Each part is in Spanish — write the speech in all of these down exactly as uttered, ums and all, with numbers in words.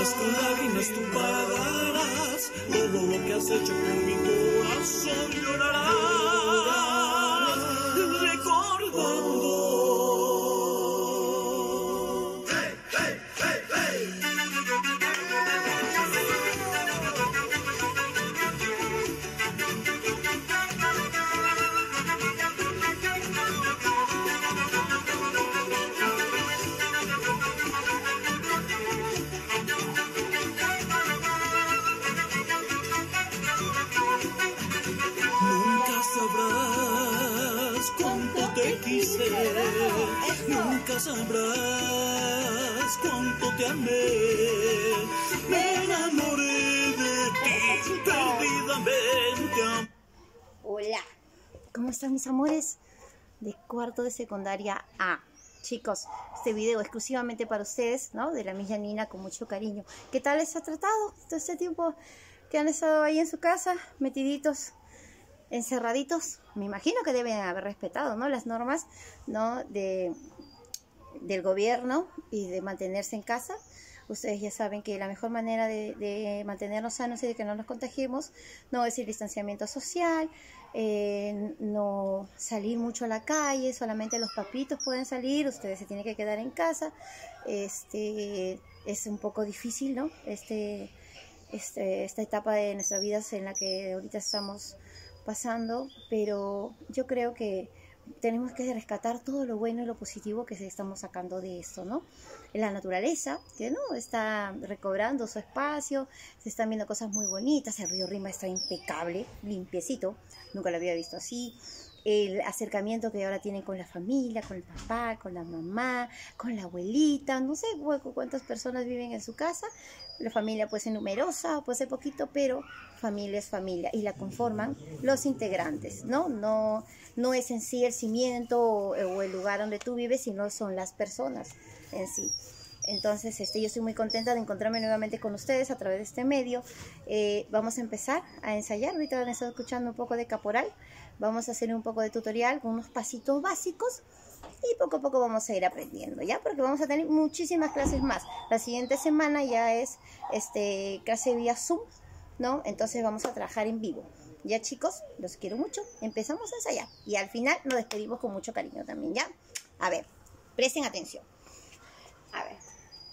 lágrimas, con lágrimas tú pagarás todo lo que has hecho con mi corazón. Llorarás recordando. Hey, hey, hey, hey. Nunca sabrás cuánto te amé, me enamoré de ti perdidamente. Hola, ¿cómo están mis amores de cuarto de secundaria A? Chicos, este video exclusivamente para ustedes, ¿no? De la Miss Janina, con mucho cariño. ¿Qué tal les ha tratado todo este tiempo que han estado ahí en su casa, metiditos, encerraditos? Me imagino que deben haber respetado, ¿no?, las normas, ¿no?, de, del gobierno y de mantenerse en casa. Ustedes ya saben que la mejor manera de, de mantenernos sanos y de que no nos contagiemos, no es el distanciamiento social, eh, no salir mucho a la calle, solamente los papitos pueden salir, ustedes se tienen que quedar en casa. Este, es un poco difícil, ¿no?, este, este, esta etapa de nuestras vidas en la que ahorita estamos pasando, pero yo creo que tenemos que rescatar todo lo bueno y lo positivo que se estamos sacando de esto, ¿no? La naturaleza, que no está recobrando su espacio, se están viendo cosas muy bonitas, el río Rima está impecable, limpiecito, nunca lo había visto así. El acercamiento que ahora tienen con la familia, con el papá, con la mamá, con la abuelita, no sé cuántas personas viven en su casa. La familia puede ser numerosa, puede ser poquito, pero familia es familia y la conforman los integrantes, ¿no? No, no es en sí el cimiento o, o el lugar donde tú vives, sino son las personas en sí. Entonces, este, yo estoy muy contenta de encontrarme nuevamente con ustedes a través de este medio. Eh, vamos a empezar a ensayar. Ahorita van a estar escuchando un poco de caporal. Vamos a hacer un poco de tutorial con unos pasitos básicos y poco a poco vamos a ir aprendiendo, ¿ya? Porque vamos a tener muchísimas clases más. La siguiente semana ya es este, clase vía Zoom, ¿no? Entonces vamos a trabajar en vivo. Ya, chicos, los quiero mucho. Empezamos a ensayar y al final nos despedimos con mucho cariño también, ¿ya? A ver, presten atención. A ver.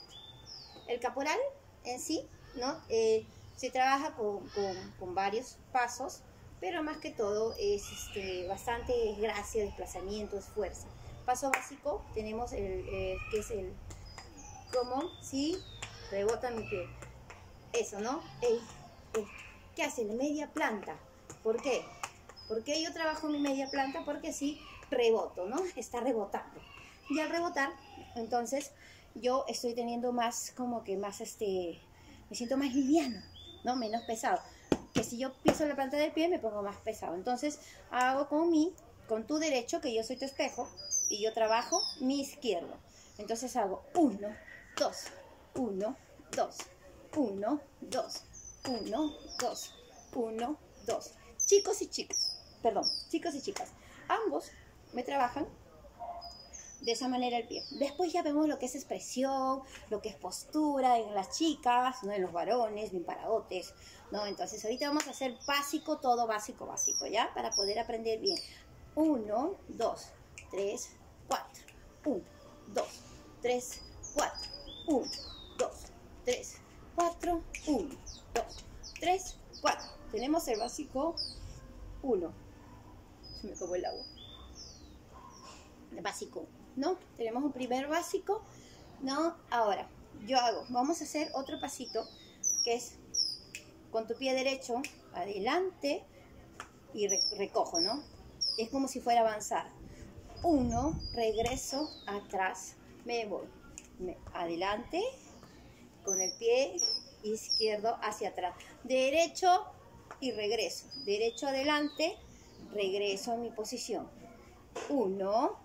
El caporal en sí, ¿no? Eh, se trabaja con, con, con varios pasos, pero más que todo es este, bastante gracia, desplazamiento, fuerza. Paso básico, tenemos el, eh, que es el como si rebota mi pie. Eso, ¿no? El, el, ¿qué hace? La media planta. ¿Por qué? ¿Por qué yo trabajo mi media planta? Porque así reboto, ¿no? Está rebotando. Y al rebotar, entonces yo estoy teniendo más, como que más, este, me siento más liviano, ¿no? Menos pesado. Que si yo piso la planta del pie me pongo más pesado. Entonces hago con mi, con tu derecho, que yo soy tu espejo, y yo trabajo mi izquierdo. Entonces hago uno, dos, uno, dos, uno, dos, uno, dos, uno, dos. Chicos y chicas, perdón, chicos y chicas, ambos me trabajan de esa manera el pie. Después ya vemos lo que es expresión, lo que es postura en las chicas, ¿no? En los varones, bien paradotes, ¿no? Entonces ahorita vamos a hacer básico, todo básico, básico, ¿ya? Para poder aprender bien. Uno, dos, tres, cuatro. Uno, dos, tres, cuatro. Uno, dos, tres, cuatro. Uno, dos, tres, cuatro. Tenemos el básico uno. Se me acabó el agua. El básico, ¿no? Tenemos un primer básico, ¿no? Ahora, yo hago, vamos a hacer otro pasito, que es con tu pie derecho, adelante, y re recojo, ¿no? Es como si fuera a avanzar. Uno, regreso, atrás, me voy. Me, adelante, con el pie izquierdo hacia atrás. Derecho y regreso. Derecho adelante, regreso a mi posición. Uno,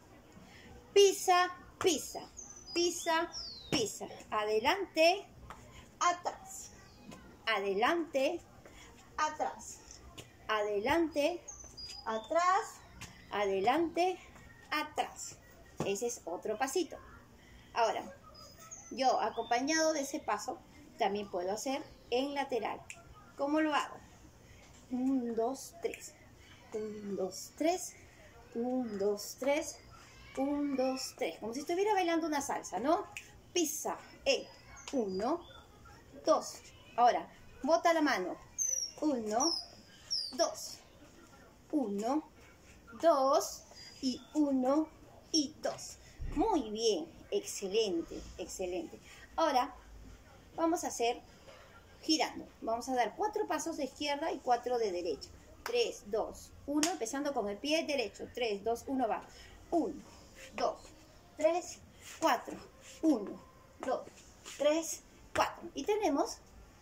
pisa, pisa, pisa, pisa. Adelante, atrás. Adelante, atrás. Adelante, atrás. Adelante, atrás. Ese es otro pasito. Ahora, yo acompañado de ese paso, también puedo hacer en lateral. ¿Cómo lo hago? uno, dos, tres. uno, dos, tres. uno, dos, tres. uno, dos, tres. Como si estuviera bailando una salsa, ¿no? Pisa. Eh. uno, dos. Ahora, bota la mano. uno, dos. uno, dos. Y uno y dos. Muy bien. Excelente, excelente. Ahora, vamos a hacer girando. Vamos a dar cuatro pasos de izquierda y cuatro de derecha. tres, dos, uno, empezando con el pie derecho. tres, dos, uno, va. uno, dos, tres, cuatro. uno, dos, tres, cuatro. Y tenemos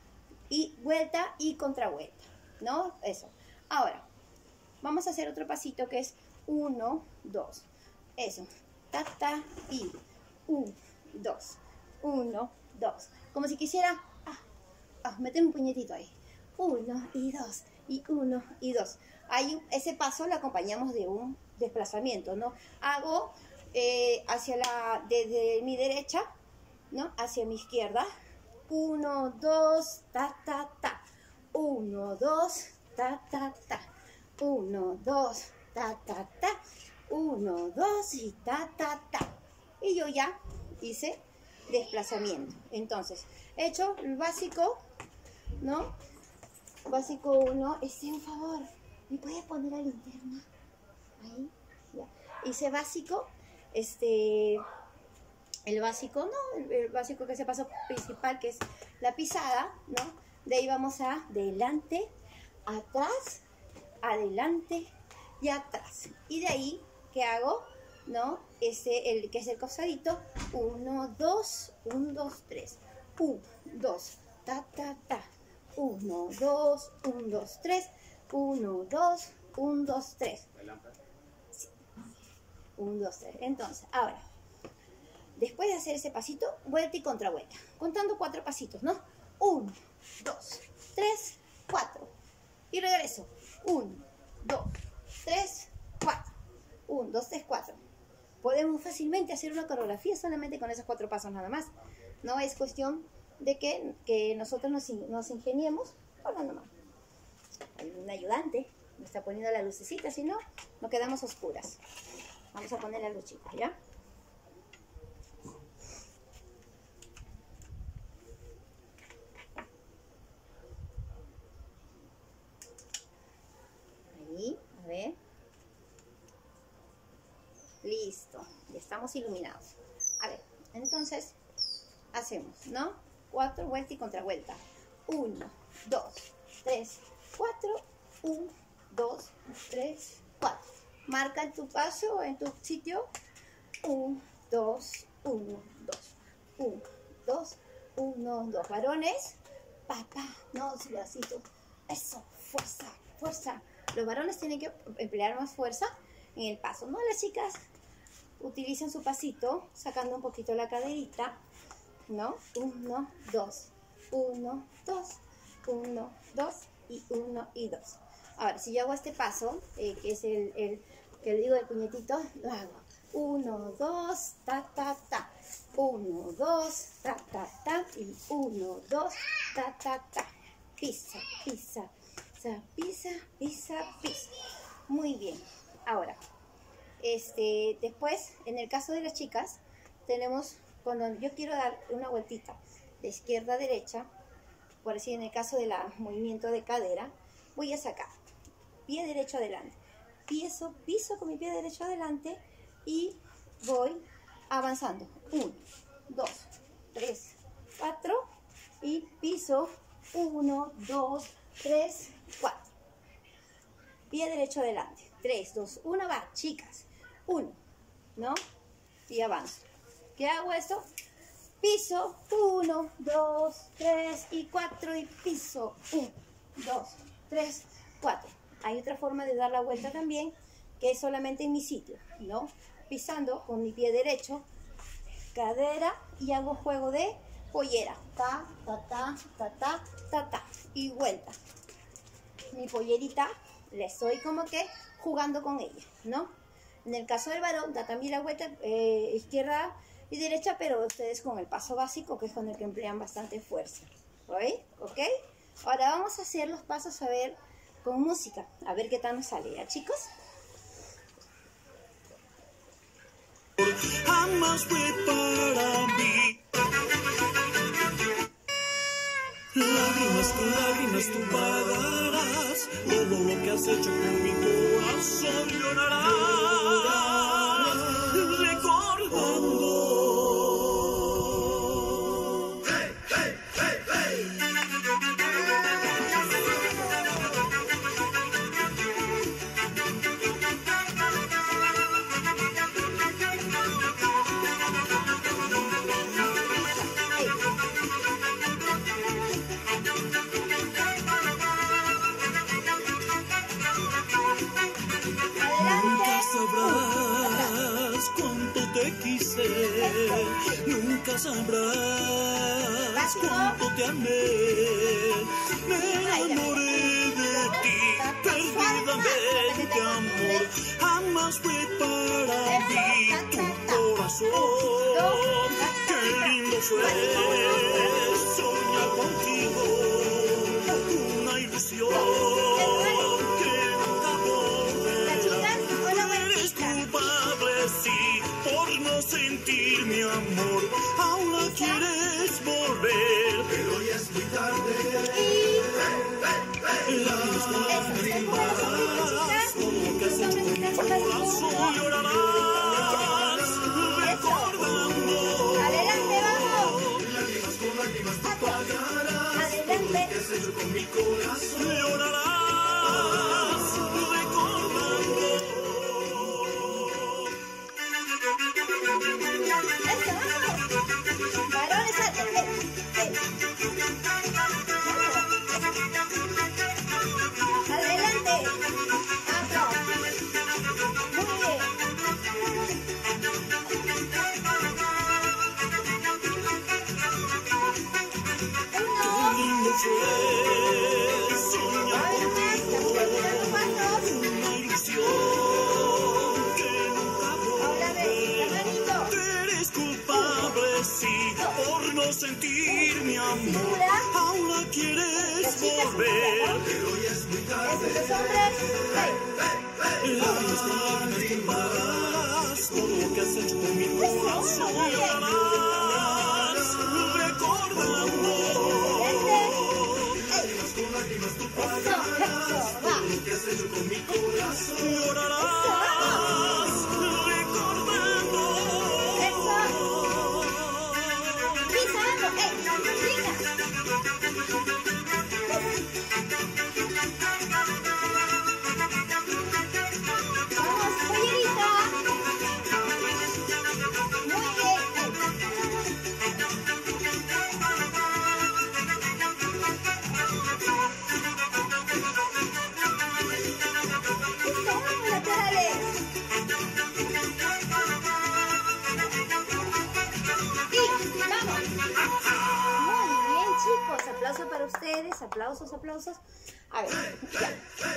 y vuelta y contravuelta, ¿no? Eso. Ahora, vamos a hacer otro pasito que es uno, dos. Eso. Ta, ta, y uno, dos. uno, dos. Como si quisiera ah, ah, meter un puñetito ahí. uno y dos. Y uno y dos. Ahí, ese paso lo acompañamos de un desplazamiento, ¿no? Hago eh, hacia la, desde mi derecha, ¿no? Hacia mi izquierda. uno, dos, ta, ta, ta. uno, dos, ta, ta, ta. uno, dos, ta, ta, ta. uno, dos y ta, ta, ta. Y yo ya hice desplazamiento. Entonces, he hecho el básico, ¿no? Básico uno, este, un favor, ¿me puedes poner la linterna? Ahí, ya. Hice básico, este, el básico, ¿no? El, el básico que es el paso principal, que es la pisada, ¿no? De ahí vamos a delante, atrás, adelante y atrás. Y de ahí, ¿qué hago? ¿No? Ese, el que es el costadito, uno, dos, uno, dos, tres, uno, dos, ta, ta, ta, uno, dos, uno, dos, tres, uno, dos, uno, dos, tres, sí. uno, dos, tres. Entonces, ahora, después de hacer ese pasito, vuelta y contravuelta, contando cuatro pasitos, ¿no? uno, dos, tres, cuatro, y regreso, uno, dos, tres, cuatro, uno, dos, tres, cuatro. Podemos fácilmente hacer una coreografía solamente con esos cuatro pasos nada más. No es cuestión de que, que nosotros nos, nos ingeniemos. Hola nomás. Hay un ayudante, me está poniendo la lucecita, si no, nos quedamos oscuras. Vamos a poner la luz, chicos, ¿ya? Ahí, a ver. Listo, ya estamos iluminados. A ver, entonces hacemos, ¿no? Cuatro, vuelta y contravuelta. Uno, dos, tres, cuatro. Uno, dos, tres, cuatro. Marca en tu paso, en tu sitio. Uno, dos, uno, dos. Uno, dos, uno, dos. Varones, papá, no, bracitos. Eso, fuerza, fuerza. Los varones tienen que emplear más fuerza en el paso, ¿no? Las chicas utilizan su pasito, sacando un poquito la caderita, ¿no? Uno, dos, uno, dos, uno, dos y uno y dos. Ahora, si yo hago este paso, eh, que es el, el que le digo del puñetito, lo hago. Uno, dos, ta, ta, ta. Uno, dos, ta, ta, ta. Y uno, dos, ta, ta, ta. Pisa, pisa, pisa, pisa, pisa, pisa. Muy bien. Ahora, este, después, en el caso de las chicas, tenemos, cuando yo quiero dar una vueltita de izquierda a derecha, por decir, en el caso del movimiento de cadera, voy a sacar pie derecho adelante, piso, piso con mi pie derecho adelante y voy avanzando. Uno, dos, tres, cuatro y piso. Uno, dos, tres, cuatro. Pie derecho adelante. Tres, dos, uno, va, chicas. Uno, ¿no? Y avanzo. ¿Qué hago esto? Piso, uno, dos, tres y cuatro y piso. Uno, dos, tres, cuatro. Hay otra forma de dar la vuelta también, que es solamente en mi sitio, ¿no? Pisando con mi pie derecho, cadera y hago juego de pollera. Ta, ta, ta, ta, ta, ta, ta. Y vuelta. Mi pollerita, le estoy como que jugando con ella, ¿no? En el caso del varón, da también la vuelta eh, izquierda y derecha, pero ustedes con el paso básico, que es con el que emplean bastante fuerza. ¿Oí? ¿Ok? Ahora vamos a hacer los pasos a ver con música. A ver qué tal nos sale, ¿ya, chicos? Jamás fue para mí. Lágrimas con lágrimas tú pagarás todo lo que has hecho con mi corazón. Llorarás recordando. Hey, hey, hey, hey. Sabrás cuánto te quise, nunca sabrás cuánto te amé. Me enamoré de ti, perdidamente amor. Jamás fue para mí tu corazón. Qué lindo fue soñar contigo, una ilusión. Por no sentir mi amor, ahora quieres volver, pero ya es muy tarde. Lágrimas con lágrimas, todo lo que has hecho con mi corazón. Llorarás recordando. Adelante, vamos. Lágrimas con lágrimas tú pagarás. Adelante. Todo lo que has hecho con mi corazón. Llorarás recordando. Eso, vamos. Varones, eh, eh, eh. Adelante. Vamos. Muy bien. Qué lindo fue soñar contigo, una ilusión que nunca volverá. Eres culpable, sí, por no sentir mi amor. Ahora quieres volver, pero ya es muy tarde. Lágrimas con lágrimas tú pagarás todo lo que has hecho con mi corazón. Llorarás recordando. Lágrimas con lágrimas tú pagarás todo lo que has hecho con mi corazón. Llorarás recordando. Vamos, pollerita. Muy bien. Listo, vamos, laterales. Y vamos. Muy bien, chicos. Aplauso para ustedes. Aplausos, aplausos. A ver, ya.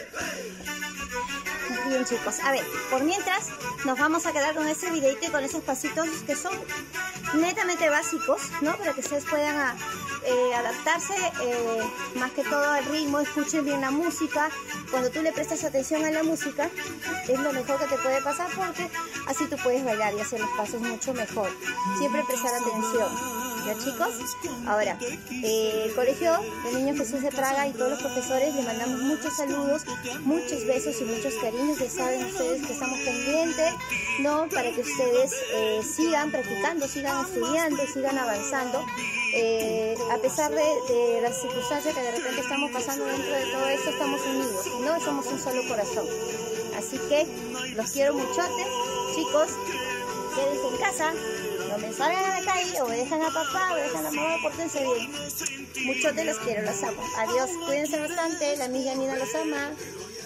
Bien, chicos. A ver, por mientras nos vamos a quedar con ese videito y con esos pasitos que son netamente básicos, ¿no? Para que ustedes puedan a, eh, adaptarse eh, más que todo al ritmo, escuchen bien la música. Cuando tú le prestas atención a la música, es lo mejor que te puede pasar porque así tú puedes bailar y hacer los pasos mucho mejor. Siempre prestar atención. ¿Ya, chicos? Ahora, eh, el Colegio del Niño Jesús de Praga y todos los profesores les mandamos muchos saludos, muchos besos y muchos cariños. Ya saben ustedes que estamos pendientes, ¿no? Para que ustedes eh, sigan practicando, sigan estudiando, sigan avanzando. Eh, a pesar de, de las circunstancias que de repente estamos pasando dentro de todo esto, estamos unidos, ¿no? Somos un solo corazón. Así que los quiero muchote, chicos. Quédense en casa. No me salgan a la calle, obedezcan a papá, obedezcan a mamá, pórtense bien. Mucho te los quiero, los amo. Adiós, cuídense bastante, la amiga Nina los ama.